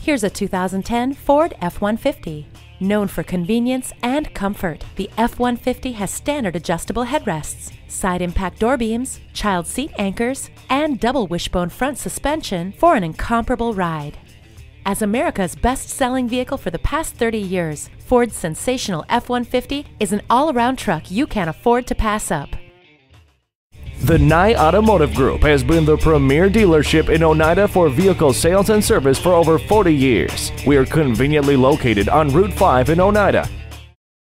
Here's a 2010 Ford F-150. Known for convenience and comfort, the F-150 has standard adjustable headrests, side impact door beams, child seat anchors, and double wishbone front suspension for an incomparable ride. As America's best-selling vehicle for the past 30 years, Ford's sensational F-150 is an all-around truck you can't afford to pass up. The Nye Automotive Group has been the premier dealership in Oneida for vehicle sales and service for over 40 years. We are conveniently located on Route 5 in Oneida.